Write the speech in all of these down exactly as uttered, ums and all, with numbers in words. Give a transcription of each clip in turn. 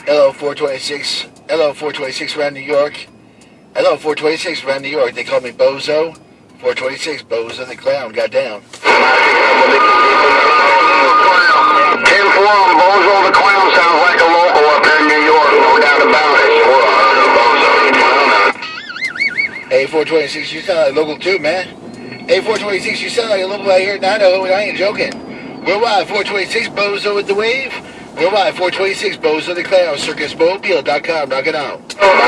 L O four twenty-six, L O four twenty-six around New York. L O four twenty-six around New York. They call me Bozo. four twenty-six, Bozo the clown got down. ten four on Bozo the clown sounds like a local up here in New York, no doubt about it. Bozo the clown. Hey, four twenty-six, you sound like local too, man. Hey, four twenty-six, you sound like a local out here in Idaho, and I ain't joking. Worldwide, four twenty-six, Bozo with the wave. Worldwide, four twenty-six, Bozo the clown, circus mobile dot com, knock it out.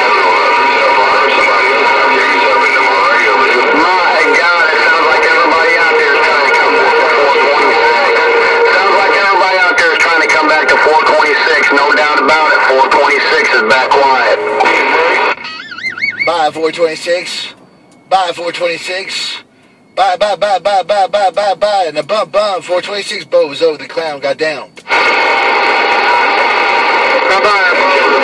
My God, it sounds like everybody out there is trying to come back to four twenty-six. Sounds like everybody out there is trying to come back to four twenty-six, no doubt about it. four twenty-six is back quiet. Bye, four twenty-six. Bye, four twenty-six. Bye, bye, bye, bye, bye, bye, bye, bye. And the bum bum, four twenty-six, Bozo the clown got down. Bye-bye,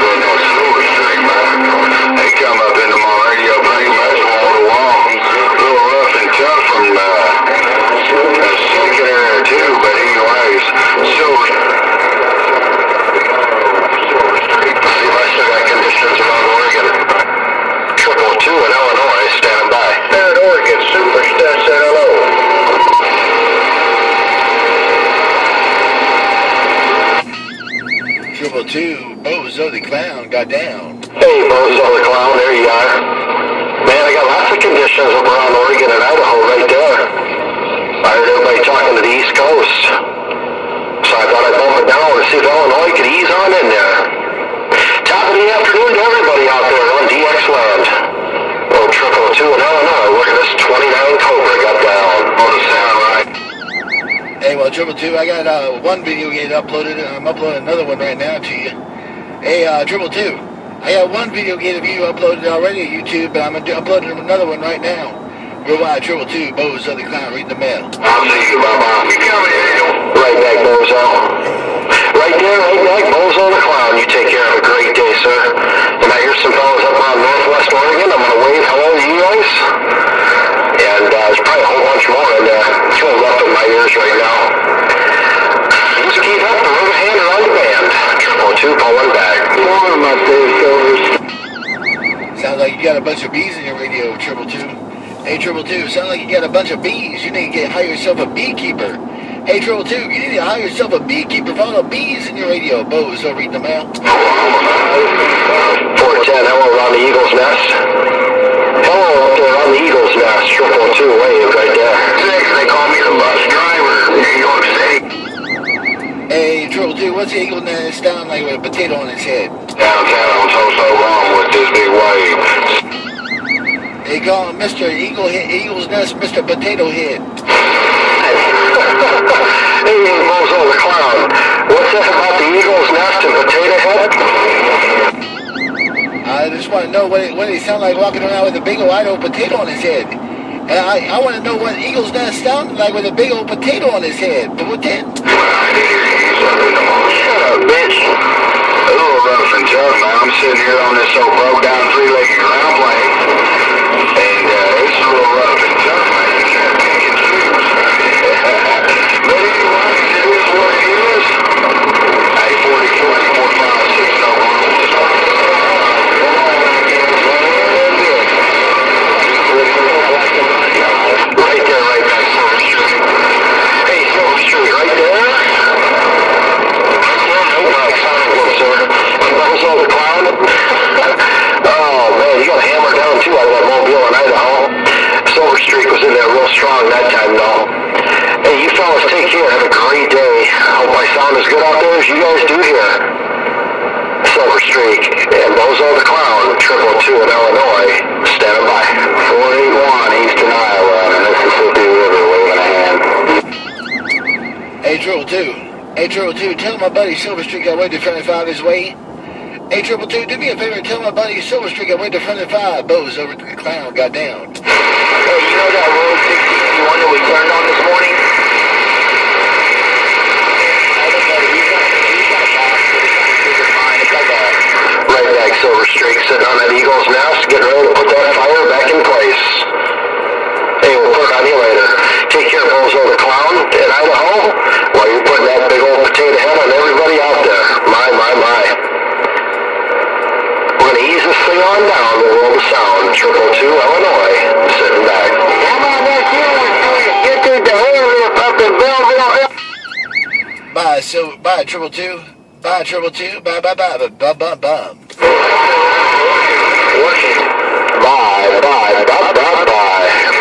they come up into my radio pretty much wall to wall. A little rough and tough from uh, a second area too, but anyways, Silver Street. See if I still got conditions around Oregon. Triple two in Illinois, standing by. There at Oregon, Superstar said hello. Triple two, Bozo the clown got down. Hey, Bozo the clown, there you are. Man, I got lots of conditions up around Oregon and Idaho right there. I heard everybody talking to the East Coast. So I thought I'd bump it down to see if Illinois could ease on in there. Top of the afternoon to everybody out there on D X land. Oh, triple two in Illinois. Look at this twenty-nine Cobra got down. Oh, the sound right. Hey, well, Triple Two, I got uh, one video game uploaded, and I'm uploading another one right now to you. Hey, uh, Triple Two, I got one video game of you uploaded already to YouTube, but I'm uploading another one right now. Worldwide, Triple Two, Bozo the clown, reading the mail. I'll see you, Baba. You coming in? Right back, Bozo. Right there, right back, Bozo the clown. You take care of a great day, sir. And I hear some fellas up around Northwest Oregon. I'm going to wave hello to you guys. And uh, there's probably a whole bunch more in there. It's really rough in my ears right now. Just keep up the road hand around the band. Triple two, pulling back. More of my days, Silvers. Sounds like you got a bunch of bees in your radio, Triple Two. Hey, Triple Two, sounds like you got a bunch of bees. You need to get, hire yourself a beekeeper. Hey, Triple Two, you need to hire yourself a beekeeper for all the bees in your radio. Bozo, reading the mail. four ten, hello around the Eagle's Nest. Hello up there on the Eagle's Nest. Triple two, wave right there. Six, they call me the bus driver, New York City. Hey, Triple Two, what's the Eagle's Nest sound like with a potato on its head? Downtown, so so wrong with this big wave. They call him Mister Eagle Head, Eagle's Nest, Mister Potato Head. Hey, Bozo the clown. What's that about the Eagle's Nest and Potato Head? I just want to know what it, what it sound like walking around with a big old Idaho potato on his head. And I, I want to know what Eagle's Nest sounded like with a big old potato on his head. But what then? Shut up, bitch. A little rough and tough, man. I'm sitting here on this old broke down three-legged ground plane. And uh, it's a little rough and tough, man. You can't pick and choose. But anyway, it is what it is. eight forty, forty-four, five, six, oh, one. Right there, right back, Silver Street. Hey, Silver Street, right there. Right there, no back, sounding good, sir. Bozo the clown. Oh, man, you got a hammer down, too, out of that mobile in Idaho. Silver Streak was in there real strong that time, though. Hey, you fellas take care. Have a great day. Hope I sound as good out there as you guys do here. Silver Streak and Bozo the clown, triple two in Illinois, standing by. four eighty-one Eastern Iowa, Mississippi River, waving a hand. Hey, Triple Two. Hey, Triple Two, tell my buddy Silver Streak I went to friendly-five his way. Hey, Triple Two, do me a favor and tell my buddy Silver Streak I went to friendly-five. Bozo the clown got down. Hey, you know that road sixteen eighty-one that we turned on this morning? Right back, Silver Streak, sitting on that Eagle's Nest, getting ready to put that fire back in place. Hey, we'll put it on you later. Take care of Bozo the clown in Idaho while you're putting that big old potato head on everybody out there. My, my, my. Triple Two, Illinois. I'm sitting back. Come on back here until you get to the airlift up in Belleville. Bye, so, bye, Triple Two. Bye, Triple Two. Bye, bye, bye, bye, bye, bye, bye. Bye, bye, bye, bye, bye.